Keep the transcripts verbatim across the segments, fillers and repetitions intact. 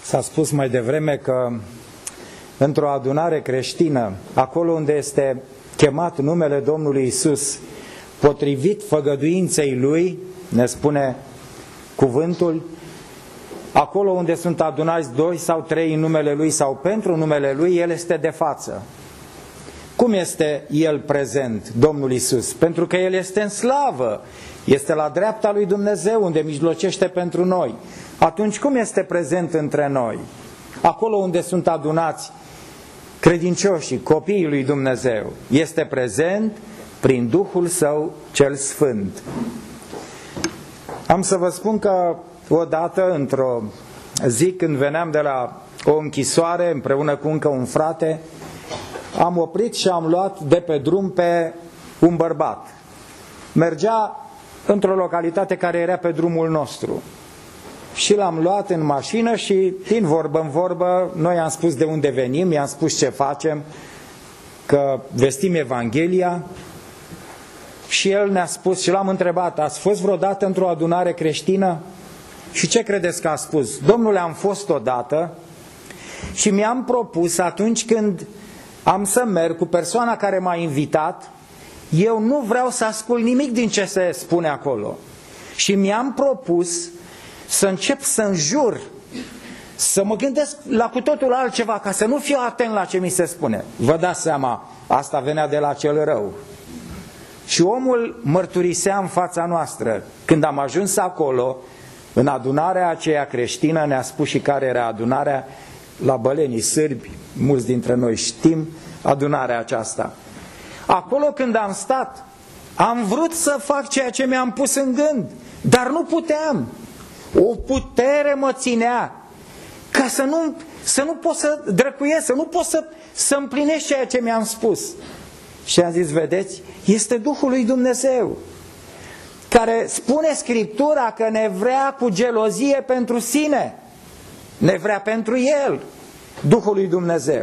S-a spus mai devreme că într-o adunare creștină, acolo unde este chemat numele Domnului Isus, potrivit făgăduinței Lui, ne spune cuvântul, acolo unde sunt adunați doi sau trei în numele Lui sau pentru numele Lui, El este de față. Cum este El prezent, Domnul Isus? Pentru că El este în slavă, este la dreapta lui Dumnezeu, unde mijlocește pentru noi. Atunci cum este prezent între noi? Acolo unde sunt adunați credincioșii, copiii lui Dumnezeu, este prezent prin Duhul Său cel Sfânt. Am să vă spun că odată, într-o zi, când veneam de la o închisoare împreună cu încă un frate, am oprit și am luat de pe drum pe un bărbat. Mergea într-o localitate care era pe drumul nostru. Și l-am luat în mașină și, din vorbă în vorbă, noi am spus de unde venim, i-am spus ce facem, că vestim Evanghelia. Și el ne-a spus, și l-am întrebat, ați fost vreodată într-o adunare creștină? Și ce credeți că a spus? Domnule, am fost odată și mi-am propus, atunci când am să merg cu persoana care m-a invitat, eu nu vreau să ascult nimic din ce se spune acolo. Și mi-am propus să încep să înjur, să mă gândesc la cu totul altceva, ca să nu fiu atent la ce mi se spune. Vă dați seama, asta venea de la cel rău. Și omul mărturisea în fața noastră. Când am ajuns acolo, în adunarea aceea creștină, ne-a spus și care era adunarea, la Bălenii Sârbi, mulți dintre noi știm adunarea aceasta. Acolo când am stat, am vrut să fac ceea ce mi-am pus în gând, dar nu puteam. O putere mă ținea ca să nu, să nu pot să drăcuiesc, să nu pot să, să împlinesc ceea ce mi-am spus. Și am zis, vedeți, este Duhul lui Dumnezeu, care spune Scriptura că ne vrea cu gelozie pentru sine, ne vrea pentru El, Duhul lui Dumnezeu.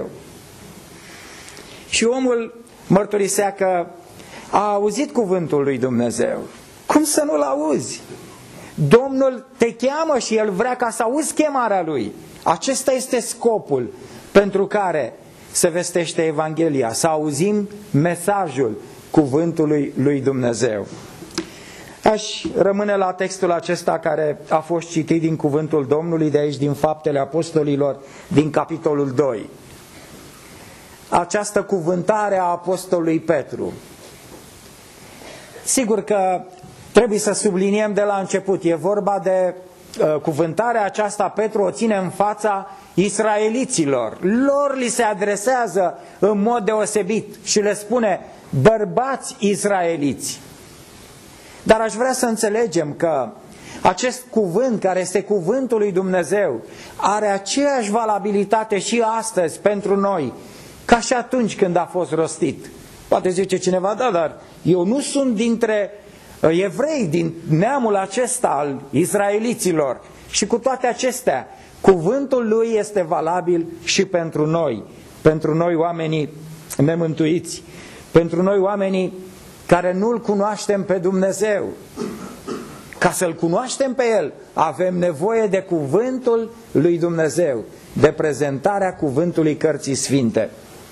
Și omul mărturisea că a auzit cuvântul lui Dumnezeu. Cum să nu-l auzi? Domnul te cheamă și El vrea ca să auzi chemarea Lui. Acesta este scopul pentru care se vestește Evanghelia, să auzim mesajul cuvântului lui Dumnezeu. Aș rămâne la textul acesta care a fost citit din cuvântul Domnului, de aici din Faptele Apostolilor, din capitolul doi. Această cuvântare a apostolului Petru. Sigur că trebuie să subliniem de la început, e vorba de uh, cuvântarea aceasta, Petru o ține în fața israeliților. Lor li se adresează în mod deosebit și le spune, bărbați israeliți. Dar aș vrea să înțelegem că acest cuvânt, care este cuvântul lui Dumnezeu, are aceeași valabilitate și astăzi pentru noi, ca și atunci când a fost rostit. Poate zice cineva, da, dar eu nu sunt dintre evrei, din neamul acesta al israeliților. Și cu toate acestea, cuvântul lui este valabil și pentru noi, pentru noi oamenii nemântuiți, pentru noi oamenii care nu-L cunoaștem pe Dumnezeu. Ca să-L cunoaștem pe El, avem nevoie de cuvântul lui Dumnezeu, de prezentarea cuvântului Cărții Sfinte.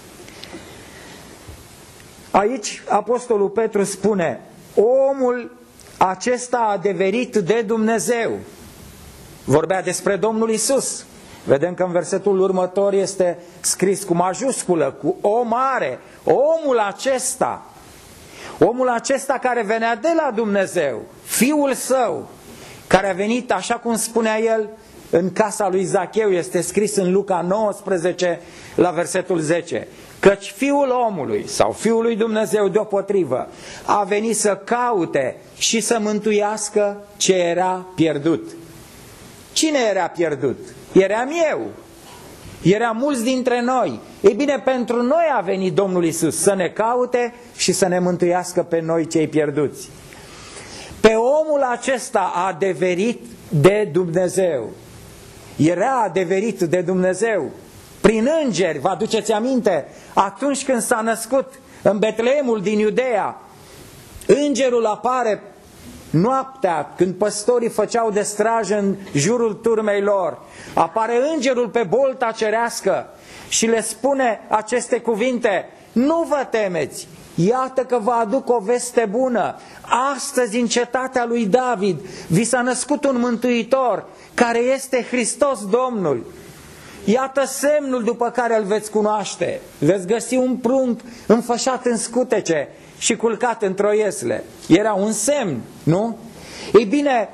Aici apostolul Petru spune, omul acesta a adeverit de Dumnezeu. Vorbea despre Domnul Isus. Vedem că în versetul următor este scris cu majusculă, cu O mare, omul acesta. Omul acesta care venea de la Dumnezeu, Fiul Său, care a venit, așa cum spunea el, în casa lui Zacheu, este scris în Luca nouăsprezece, la versetul zece. Căci Fiul omului, sau Fiul lui Dumnezeu deopotrivă, a venit să caute și să mântuiască ce era pierdut. Cine era pierdut? Eram eu. Era mulți dintre noi. Ei bine, pentru noi a venit Domnul Isus să ne caute și să ne mântuiască pe noi cei pierduți. Pe omul acesta a adeverit de Dumnezeu. Era adeverit de Dumnezeu. Prin îngeri, vă aduceți aminte, atunci când s-a născut în Betleemul din Iudeea, îngerul apare noaptea, când păstorii făceau de strajă în jurul turmei lor, apare îngerul pe bolta cerească și le spune aceste cuvinte: nu vă temeți, iată că vă aduc o veste bună. Astăzi în cetatea lui David vi s-a născut un mântuitor, care este Hristos Domnul. Iată semnul după care îl veți cunoaște. Veți găsi un prunc înfășat în scutece și culcat într-o iesle. Era un semn, nu? Ei bine,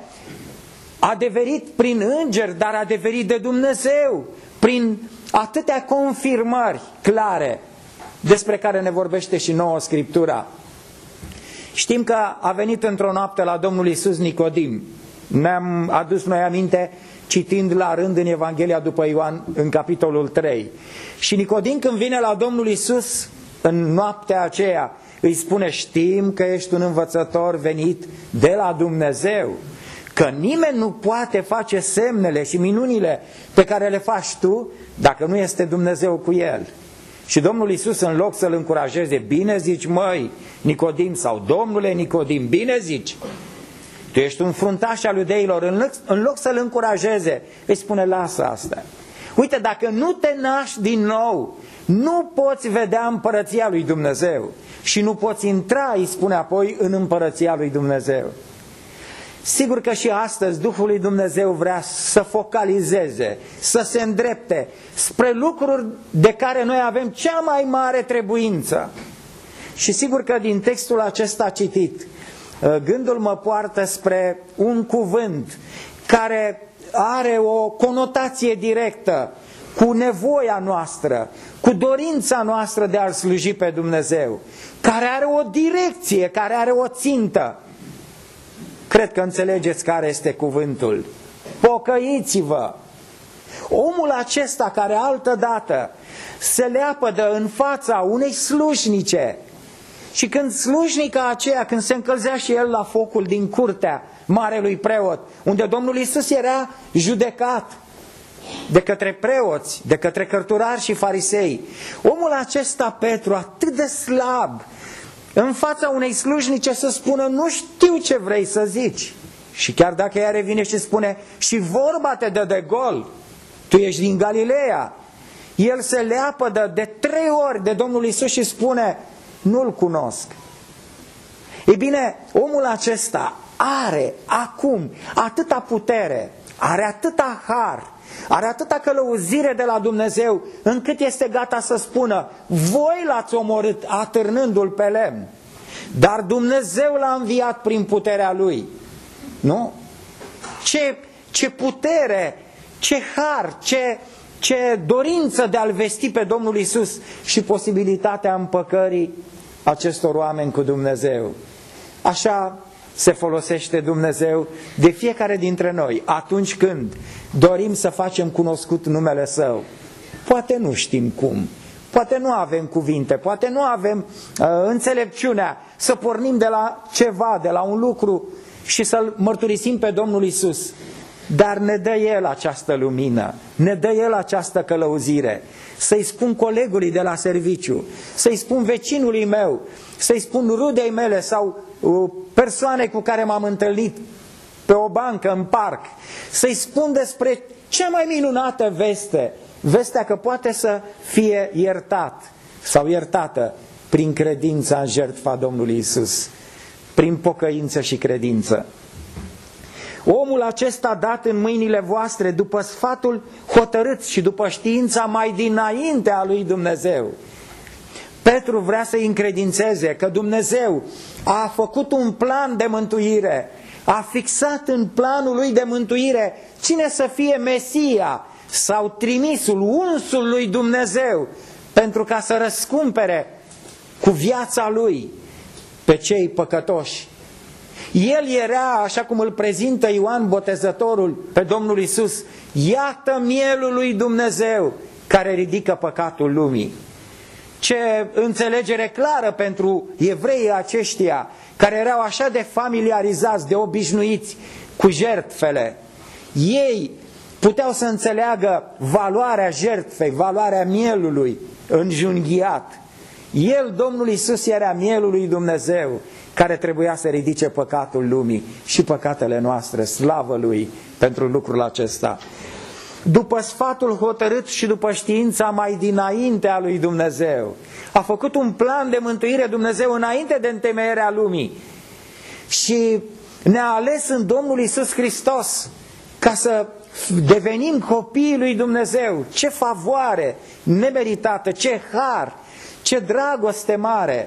a adeverit prin înger, dar a adeverit de Dumnezeu, prin atâtea confirmări clare despre care ne vorbește și nouă Scriptura. Știm că a venit într-o noapte la Domnul Iisus Nicodim. Ne-am adus noi aminte citind la rând în Evanghelia după Ioan, în capitolul trei. Și Nicodim, când vine la Domnul Iisus în noaptea aceea, îi spune: știm că ești un învățător venit de la Dumnezeu, că nimeni nu poate face semnele și minunile pe care le faci tu dacă nu este Dumnezeu cu el. Și Domnul Iisus, în loc să-l încurajeze: bine zici, măi Nicodim, sau Domnule Nicodim, bine zici, tu ești un fruntaș al iudeilor, în loc, în loc să-l încurajeze, îi spune: lasă asta. Uite, dacă nu te naști din nou, nu poți vedea împărăția lui Dumnezeu și nu poți intra, îi spune apoi, în împărăția lui Dumnezeu. Sigur că și astăzi Duhul lui Dumnezeu vrea să focalizeze, să se îndrepte spre lucruri de care noi avem cea mai mare trebuință. Și sigur că din textul acesta citit, gândul mă poartă spre un cuvânt care are o conotație directă cu nevoia noastră, cu dorința noastră de a-L sluji pe Dumnezeu, care are o direcție, care are o țintă. Cred că înțelegeți care este cuvântul. Pocăiți-vă! Omul acesta care altădată se leapădă în fața unei slujnice, și când slujnica aceea, când se încălzea și el la focul din curtea marelui preot, unde Domnul Iisus era judecat de către preoți, de către cărturari și farisei, omul acesta, Petru, atât de slab, în fața unei slujnice să spună: nu știu ce vrei să zici. Și chiar dacă ea revine și spune: și vorba te dă de gol, tu ești din Galileea, el se leapădă de trei ori de Domnul Iisus și spune: nu-L cunosc. Ei bine, omul acesta are acum atâta putere, are atâta har, are atâta călăuzire de la Dumnezeu, încât este gata să spună: voi l-ați omorât atârnându-l pe lemn, dar Dumnezeu l-a înviat prin puterea Lui. Nu? Ce, ce putere, ce har, ce, ce dorință de a-L vesti pe Domnul Iisus și posibilitatea împăcării acestor oameni cu Dumnezeu. Așa se folosește Dumnezeu de fiecare dintre noi atunci când dorim să facem cunoscut numele Său. Poate nu știm cum, poate nu avem cuvinte, poate nu avem uh, înțelepciunea să pornim de la ceva, de la un lucru și să-L mărturisim pe Domnul Iisus. Dar ne dă El această lumină, ne dă El această călăuzire. Să-i spun colegului de la serviciu, să-i spun vecinului meu, să-i spun rudei mele sau uh, persoanei cu care m-am întâlnit pe o bancă, în parc, să-i spun despre cea mai minunată veste, vestea că poate să fie iertat sau iertată prin credința în jertfa Domnului Iisus, prin pocăință și credință. Omul acesta dat în mâinile voastre după sfatul hotărât și după știința mai dinainte a lui Dumnezeu. Petru vrea să-i încredințeze că Dumnezeu a făcut un plan de mântuire, a fixat în planul lui de mântuire cine să fie Mesia sau trimisul, unsul lui Dumnezeu, pentru ca să răscumpere cu viața lui pe cei păcătoși. El era, așa cum îl prezintă Ioan Botezătorul pe Domnul Iisus: iată mielul lui Dumnezeu care ridică păcatul lumii. Ce înțelegere clară pentru evreii aceștia care erau așa de familiarizați, de obișnuiți cu jertfele. Ei puteau să înțeleagă valoarea jertfei, valoarea mielului înjunghiat. El, Domnul Iisus, era mielul lui Dumnezeu care trebuia să ridice păcatul lumii și păcatele noastre, slavă Lui pentru lucrul acesta. După sfatul hotărât și după știința mai dinainte a lui Dumnezeu, a făcut un plan de mântuire Dumnezeu înainte de întemeierea lumii și ne-a ales în Domnul Iisus Hristos ca să devenim copiii lui Dumnezeu. Ce favoare nemeritată, ce har, ce dragoste mare!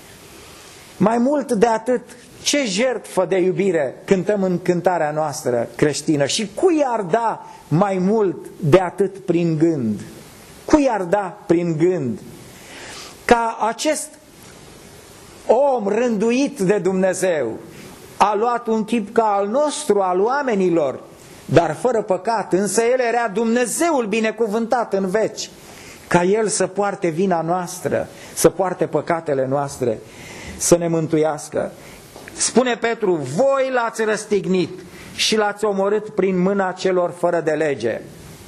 Mai mult de atât, ce jertfă de iubire cântăm în cântarea noastră creștină. Și cui ar da mai mult de atât prin gând? Cui ar da prin gând? Ca acest om rânduit de Dumnezeu a luat un chip ca al nostru, al oamenilor, dar fără păcat, însă El era Dumnezeul binecuvântat în veci, ca El să poarte vina noastră, să poarte păcatele noastre, să ne mântuiască. Spune Petru, voi l-ați răstignit și l-ați omorât prin mâna celor fără de lege.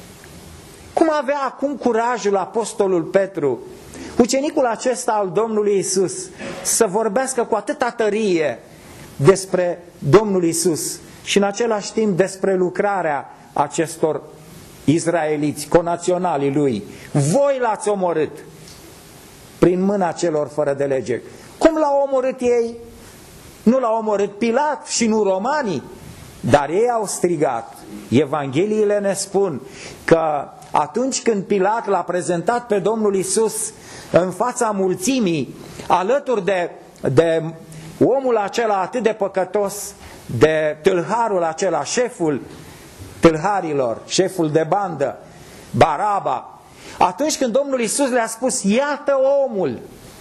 Cum avea acum curajul apostolul Petru, ucenicul acesta al Domnului Iisus, să vorbească cu atâta tărie despre Domnul Iisus și în același timp despre lucrarea acestor izraeliți, conaționalii Lui. Voi l-ați omorât prin mâna celor fără de lege. Cum l-au omorât ei? Nu l-au omorât Pilat și nu romanii, dar ei au strigat. Evangheliile ne spun că atunci când Pilat l-a prezentat pe Domnul Iisus în fața mulțimii, alături de, de omul acela atât de păcătos, de tâlharul acela, șeful tâlharilor, șeful de bandă, Baraba, atunci când Domnul Iisus le-a spus, iată omul.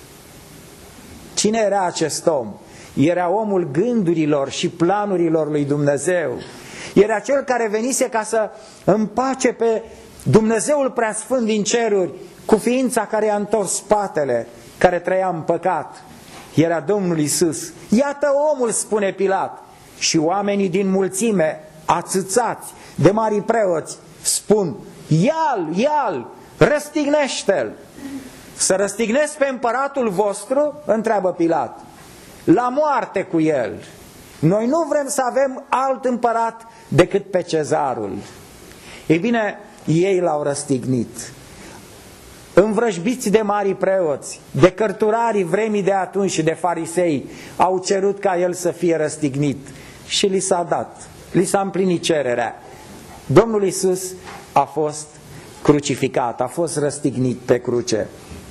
Cine era acest om? Era omul gândurilor și planurilor lui Dumnezeu. Era cel care venise ca să împace pe Dumnezeul preasfânt din ceruri cu ființa care i-a întors spatele, care trăia în păcat. Era Domnul Iisus. Iată omul, spune Pilat. Și oamenii din mulțime, ațățați de mari preoți, spun, ia-l, ia-l, răstignește-l. Să răstignesc pe împăratul vostru? Întreabă Pilat. La moarte cu el. Noi nu vrem să avem alt împărat decât pe cezarul. Ei bine, ei l-au răstignit. Învrăjbiți de mari preoți, de cărturarii vremii de atunci și de farisei, au cerut ca el să fie răstignit. Și li s-a dat, li s-a împlinit cererea. Domnul Iisus a fost crucificat, a fost răstignit pe cruce.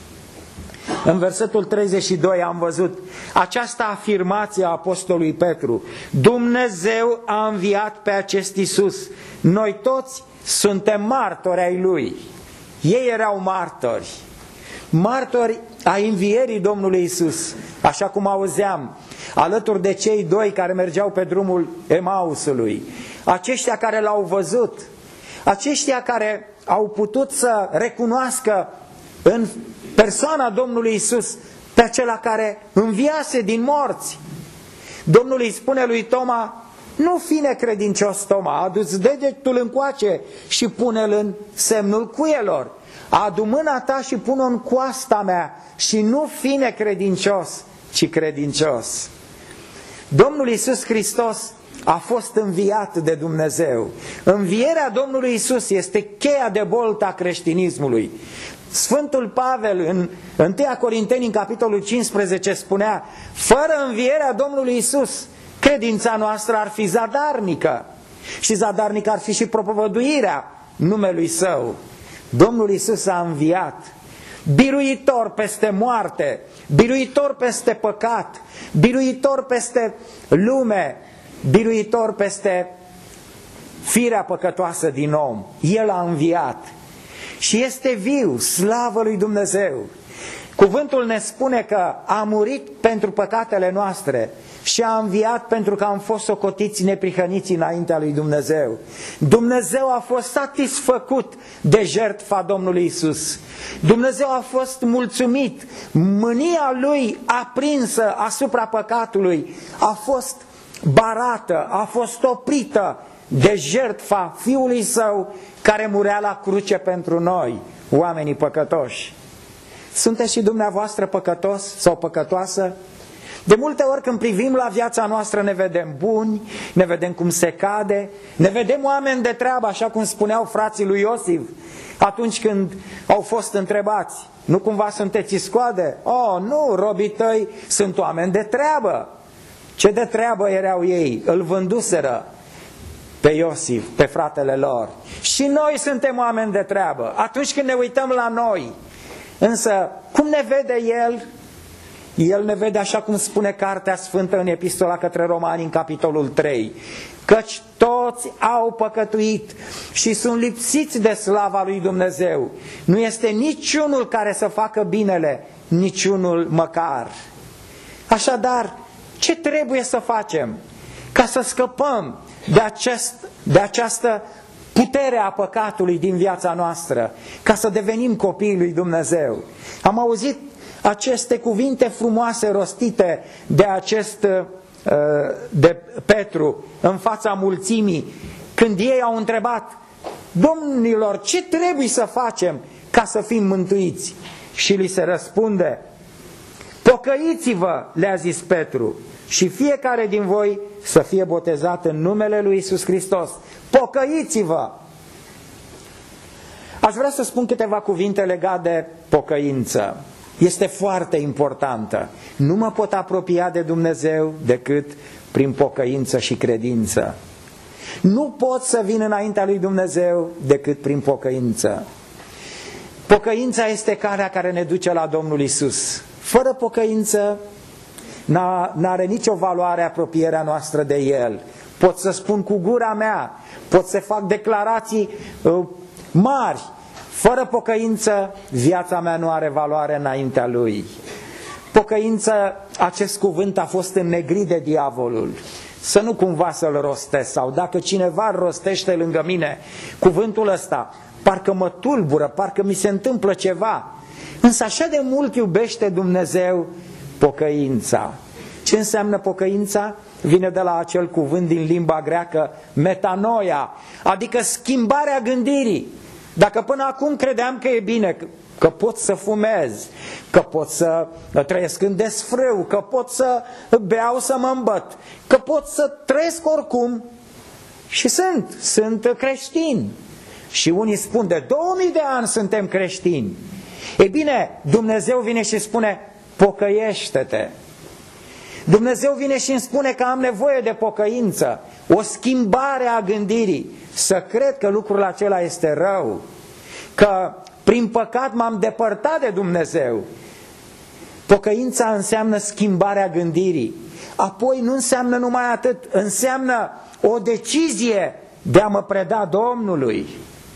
În versetul treizeci și doi am văzut această afirmație a apostolului Petru. Dumnezeu a înviat pe acest Iisus. Noi toți suntem martori ai Lui. Ei erau martori. Martori ai învierii Domnului Iisus. Așa cum auzeam, alături de cei doi care mergeau pe drumul Emausului. Aceștia care l-au văzut. Aceștia care au putut să recunoască în persoana Domnului Iisus pe acela care înviase din morți. Domnul îi spune lui Toma, nu fi necredincios, Toma, adu-ți degetul încoace și pune-l în semnul cuielor. Adu mâna ta și pune-o în coasta mea și nu fi necredincios, ci credincios. Domnul Iisus Hristos a fost înviat de Dumnezeu. Învierea Domnului Iisus este cheia de boltă a creștinismului. Sfântul Pavel în întâi Corinteni, în capitolul cincisprezece, spunea, fără învierea Domnului Iisus, credința noastră ar fi zadarnică și zadarnică ar fi și propovăduirea numelui Său. Domnul Iisus a înviat, biruitor peste moarte, biruitor peste păcat, biruitor peste lume, biruitor peste firea păcătoasă din om. El a înviat și este viu, slavă lui Dumnezeu. Cuvântul ne spune că a murit pentru păcatele noastre și a înviat pentru că am fost socotiți neprihăniți înaintea lui Dumnezeu. Dumnezeu a fost satisfăcut de jertfa Domnului Iisus. Dumnezeu a fost mulțumit. Mânia Lui aprinsă asupra păcatului a fost barată, a fost oprită de jertfa Fiului Său care murea la cruce pentru noi, oamenii păcătoși. Sunteți și dumneavoastră păcătos sau păcătoasă? De multe ori când privim la viața noastră ne vedem buni, ne vedem cum se cade, ne vedem oameni de treabă, așa cum spuneau frații lui Iosif atunci când au fost întrebați. Nu cumva sunteți iscoade? Oh, nu, robii tăi sunt oameni de treabă. Ce de treabă erau ei? Îl vânduseră pe Iosif, pe fratele lor. Și noi suntem oameni de treabă atunci când ne uităm la noi. Însă, cum ne vede El? El ne vede așa cum spune Cartea Sfântă în Epistola către Romani, în capitolul trei. Căci toți au păcătuit și sunt lipsiți de slava lui Dumnezeu. Nu este niciunul care să facă binele, niciunul măcar. Așadar, ce trebuie să facem ca să scăpăm de, acest, de această putere a păcatului din viața noastră, ca să devenim copiii lui Dumnezeu? Am auzit aceste cuvinte frumoase rostite de acest de Petru în fața mulțimii, când ei au întrebat: domnilor, ce trebuie să facem ca să fim mântuiți? Și li se răspunde: pocăiți-vă, le-a zis Petru, și fiecare din voi să fie botezat în numele lui Iisus Hristos. Pocăiți-vă! Aș vrea să spun câteva cuvinte legate de pocăință. Este foarte importantă. Nu mă pot apropia de Dumnezeu decât prin pocăință și credință. Nu pot să vin înaintea lui Dumnezeu decât prin pocăință. Pocăința este calea care ne duce la Domnul Iisus. Fără pocăință n-are nicio valoare apropierea noastră de El. Pot să spun cu gura mea, pot să fac declarații uh, mari. Fără pocăință, viața mea nu are valoare înaintea Lui. Pocăință, acest cuvânt a fost înnegrit de diavolul. Să nu cumva să-l rostesc, sau dacă cineva îl rostește lângă mine cuvântul ăsta, parcă mă tulbură, parcă mi se întâmplă ceva. Însă așa de mult iubește Dumnezeu pocăința. Ce înseamnă pocăința? Vine de la acel cuvânt din limba greacă, metanoia, adică schimbarea gândirii. Dacă până acum credeam că e bine, că pot să fumez, că pot să trăiesc în desfrâu, că pot să beau să mă îmbăt, că pot să trăiesc oricum, și sunt, sunt creștin. Și unii spun de două mii de ani suntem creștini. Ei bine, Dumnezeu vine și spune: pocăiește-te. Dumnezeu vine și îmi spune că am nevoie de pocăință, o schimbare a gândirii, să cred că lucrul acela este rău, că prin păcat m-am depărtat de Dumnezeu. Pocăința înseamnă schimbarea gândirii. Apoi nu înseamnă numai atât, înseamnă o decizie de a mă preda Domnului.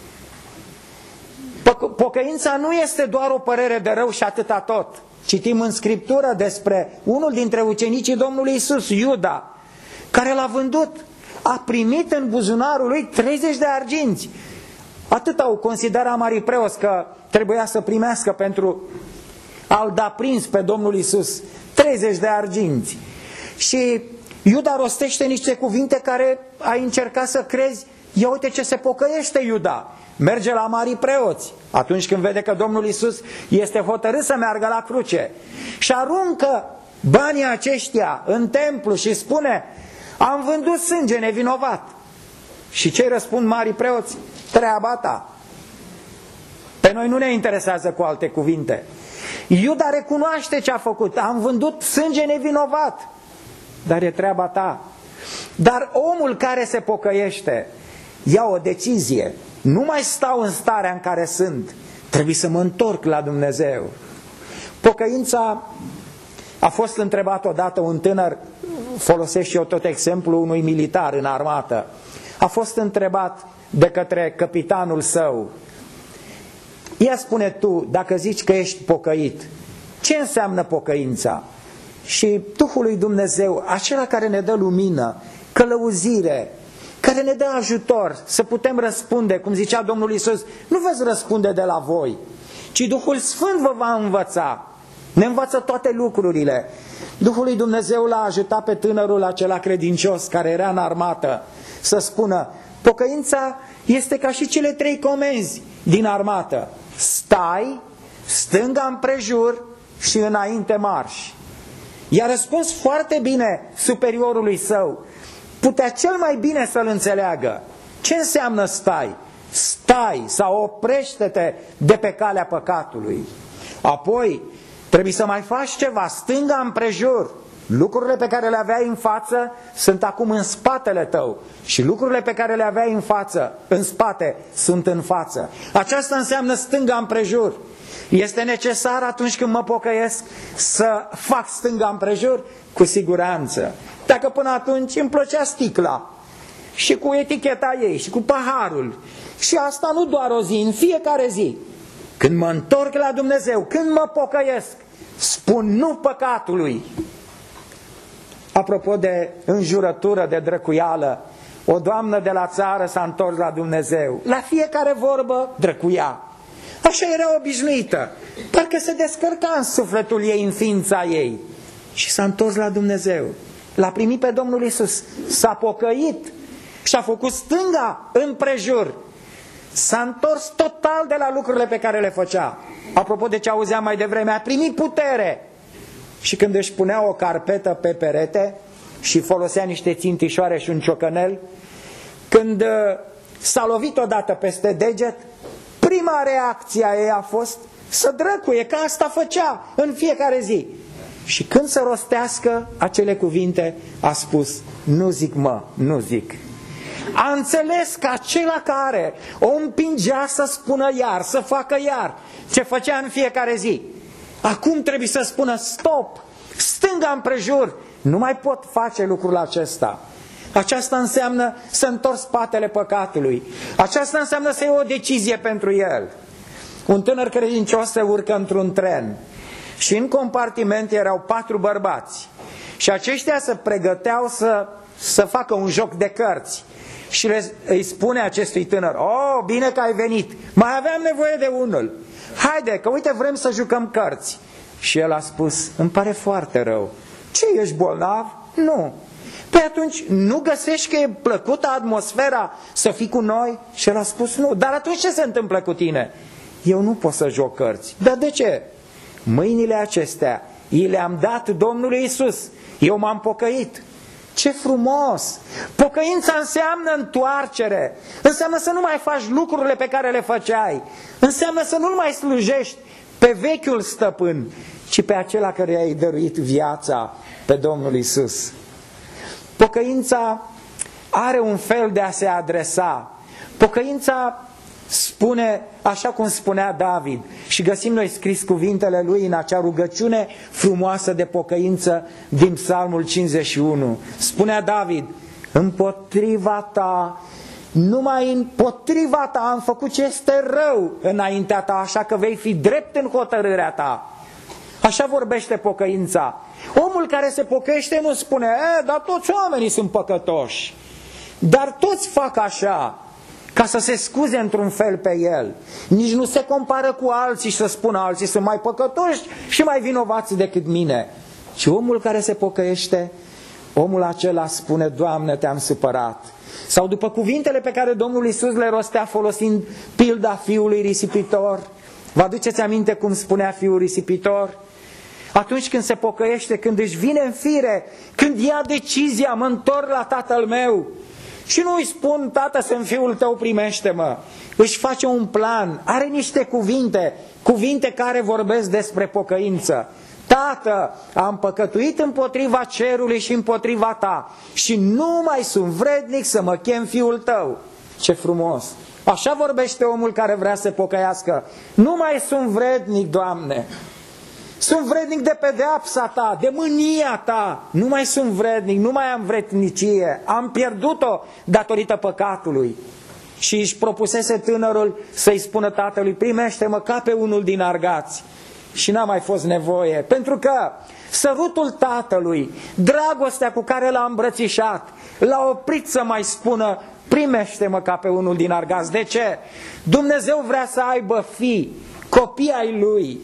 Pocăința nu este doar o părere de rău și atâta tot. Citim în Scriptură despre unul dintre ucenicii Domnului Iisus, Iuda, care l-a vândut. A primit în buzunarul lui treizeci de arginți. Atât au considerat marii preoți că trebuia să primească pentru a-l da prins pe Domnul Iisus. treizeci de arginți. Și Iuda rostește niște cuvinte care ai încercat să crezi: ia uite ce se pocăiește Iuda. Merge la marii preoți atunci când vede că Domnul Iisus este hotărât să meargă la cruce și aruncă banii aceștia în templu și spune: am vândut sânge nevinovat. Și ce răspund marii preoți? Treaba ta. Pe noi nu ne interesează cu alte cuvinte. Iuda recunoaște ce a făcut: am vândut sânge nevinovat. Dar e treaba ta. Dar omul care se pocăiește ia o decizie: nu mai stau în starea în care sunt, trebuie să mă întorc la Dumnezeu. Pocăința, a fost întrebat odată un tânăr, folosesc și eu tot exemplul unui militar în armată, a fost întrebat de către capitanul său: ia spune tu, dacă zici că ești pocăit, ce înseamnă pocăința? Și Duhul lui Dumnezeu, acela care ne dă lumină, călăuzire, care ne dă ajutor să putem răspunde, cum zicea Domnul Iisus: nu veți răspunde de la voi, ci Duhul Sfânt vă va învăța. Ne învață toate lucrurile. Duhul lui Dumnezeu l-a ajutat pe tânărul acela credincios care era în armată să spună: pocăința este ca și cele trei comenzi din armată. Stai, stânga împrejur și înainte marș. I-a răspuns foarte bine superiorului său. Putea cel mai bine să-l înțeleagă. Ce înseamnă stai? Stai sau oprește-te de pe calea păcatului. Apoi trebuie să mai faci ceva, stânga împrejur. Lucrurile pe care le aveai în față sunt acum în spatele tău și lucrurile pe care le aveai în față, în spate, sunt în față. Aceasta înseamnă stânga împrejur. Este necesar atunci când mă pocăiesc să fac stânga împrejur? Cu siguranță. Dacă până atunci îmi plăcea sticla și cu eticheta ei și cu paharul, și asta nu doar o zi, în fiecare zi, când mă întorc la Dumnezeu, când mă pocăiesc, spun nu păcatului. Apropo de înjurătură, de drăcuială, o doamnă de la țară s-a întors la Dumnezeu. La fiecare vorbă drăcuia. Așa era obișnuită. Parcă se descărca în sufletul ei, în ființa ei. Și s-a întors la Dumnezeu. L-a primit pe Domnul Iisus. S-a pocăit și a făcut stânga împrejur. S-a întors total de la lucrurile pe care le făcea. Apropo de ce auzeam mai devreme, a primit putere. Și când își punea o carpetă pe perete și folosea niște țintișoare și un ciocănel, când s-a lovit odată peste deget, prima reacție a ei a fost să drăcuie, că asta făcea în fiecare zi. Și când să rostească acele cuvinte, a spus, nu zic mă, nu zic. A înțeles că acela care o împingea să spună iar, să facă iar ce făcea în fiecare zi, acum trebuie să spună stop, stânga împrejur, nu mai pot face lucrul acesta. Aceasta înseamnă să întorci spatele păcatului. Aceasta înseamnă să iei o decizie pentru el. Un tânăr credincios se urcă într-un tren și în compartiment erau patru bărbați și aceștia se pregăteau să, să facă un joc de cărți. Și le, îi spune acestui tânăr, oh, bine că ai venit, mai aveam nevoie de unul. Haide, că uite vrem să jucăm cărți. Și el a spus, îmi pare foarte rău. Ce, ești bolnav? Nu. Păi atunci nu găsești că e plăcută atmosfera să fii cu noi? Și el a spus, nu. Dar atunci ce se întâmplă cu tine? Eu nu pot să joc cărți. Dar de ce? Mâinile acestea i le-am dat Domnului Iisus. Eu m-am pocăit. Ce frumos! Pocăința înseamnă întoarcere, înseamnă să nu mai faci lucrurile pe care le făceai, înseamnă să nu mai slujești pe vechiul stăpân, ci pe acela care i-ai dăruit viața, pe Domnul Iisus. Pocăința are un fel de a se adresa. Pocăința spune, așa cum spunea David, și găsim noi scris cuvintele lui în acea rugăciune frumoasă de pocăință din Psalmul cincizeci și unu. Spunea David, împotriva ta, numai împotriva ta am făcut ce este rău înaintea ta, așa că vei fi drept în hotărârea ta. Așa vorbește pocăința. Omul care se pocăiește nu spune, e, dar toți oamenii sunt păcătoși, dar toți fac așa, ca să se scuze într-un fel pe el. Nici nu se compară cu alții și să spună alții sunt mai păcătoși și mai vinovați decât mine. Și omul care se pocăiește, omul acela spune, Doamne, te-am supărat. Sau după cuvintele pe care Domnul Iisus le rostea folosind pilda fiului risipitor. Vă aduceți aminte cum spunea fiul risipitor? Atunci când se pocăiește, când își vine în fire, când ia decizia, mă întorc la tatăl meu. Și nu îi spun, tată, sunt fiul tău, primește-mă. Își face un plan, are niște cuvinte, cuvinte care vorbesc despre pocăință. Tată, am păcătuit împotriva cerului și împotriva ta și nu mai sunt vrednic să mă chem fiul tău. Ce frumos! Așa vorbește omul care vrea să pocăiască. Nu mai sunt vrednic, Doamne. Sunt vrednic de pedeapsa ta, de mânia ta. Nu mai sunt vrednic, nu mai am vrednicie. Am pierdut-o datorită păcatului. Și își propusese tânărul să-i spună tatălui, primește-mă ca pe unul din argați. Și n-a mai fost nevoie, pentru că sărutul tatălui, dragostea cu care l-a îmbrățișat, l-a oprit să mai spună, primește-mă ca pe unul din argați. De ce? Dumnezeu vrea să aibă fii, copii ai Lui,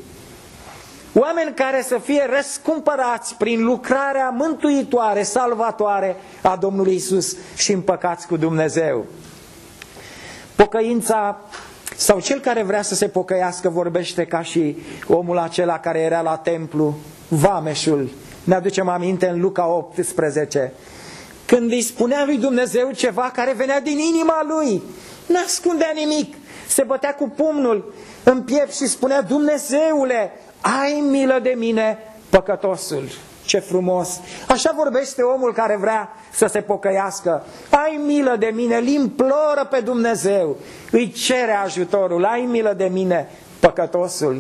oameni care să fie răscumpărați prin lucrarea mântuitoare, salvatoare a Domnului Iisus și împăcați cu Dumnezeu. Pocăința Sau cel care vrea să se pocăiască vorbește ca și omul acela care era la templu, vameșul. Ne aducem aminte în Luca optsprezece, când îi spunea lui Dumnezeu ceva care venea din inima lui, n-ascundea nimic, se bătea cu pumnul în piept și spunea: Dumnezeule, ai milă de mine, păcătosul. Ce frumos! Așa vorbește omul care vrea să se pocăiască. Ai milă de mine, îl imploră pe Dumnezeu, îi cere ajutorul. Ai milă de mine, păcătosul.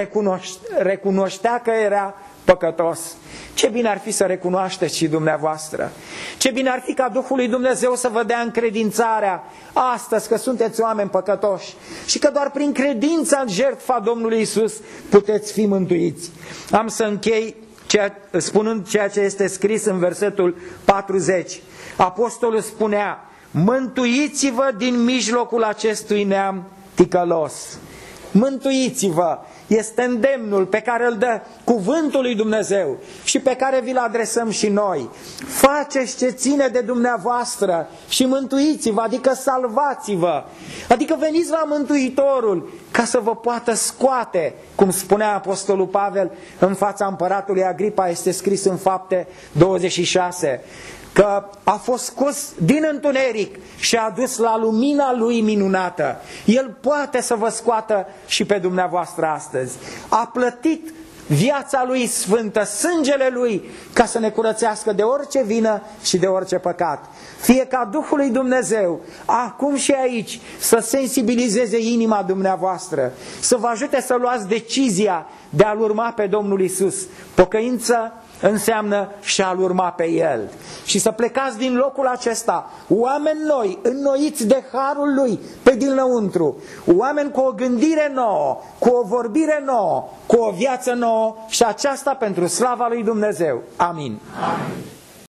Recunoștea că era păcătos. Ce bine ar fi să recunoașteți și dumneavoastră. Ce bine ar fi ca Duhul lui Dumnezeu să vă dea încredințarea astăzi că sunteți oameni păcătoși și că doar prin credința în jertfa Domnului Iisus puteți fi mântuiți. Am să închei ceea, spunând ceea ce este scris în versetul patruzeci. Apostolul spunea: mântuiți-vă din mijlocul acestui neam ticălos. Mântuiți-vă! Este îndemnul pe care îl dă cuvântul lui Dumnezeu și pe care vi-l adresăm și noi. Faceți ce ține de dumneavoastră și mântuiți-vă, adică salvați-vă, adică veniți la Mântuitorul ca să vă poată scoate, cum spunea Apostolul Pavel în fața împăratului Agripa, este scris în Fapte douăzeci și șase, că a fost scos din întuneric și a dus la lumina lui minunată. El poate să vă scoată și pe dumneavoastră astăzi. A plătit viața lui sfântă, sângele lui, ca să ne curățească de orice vină și de orice păcat. Fie ca Duhul lui Dumnezeu, acum și aici, să sensibilizeze inima dumneavoastră, să vă ajute să luați decizia de a-L urma pe Domnul Iisus. Pocăință înseamnă și a-L urma pe El. Și să plecați din locul acesta, oameni noi, înnoiți de harul Lui pe dinăuntru, oameni cu o gândire nouă, cu o vorbire nouă, cu o viață nouă, și aceasta pentru slava lui Dumnezeu. Amin. Amin.